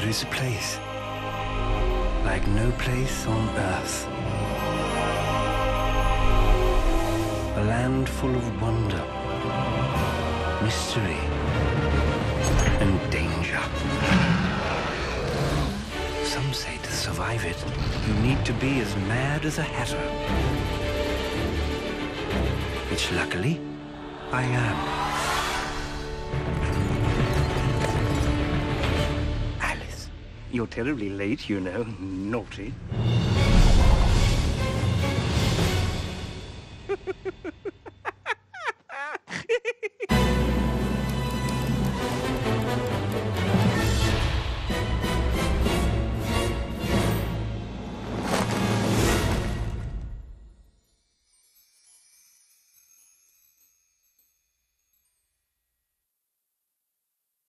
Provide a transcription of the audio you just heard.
There is a place like no place on earth. A land full of wonder, mystery, and danger. Some say to survive it, you need to be as mad as a hatter. Which, luckily, I am. Alice, you're terribly late, you know. Naughty.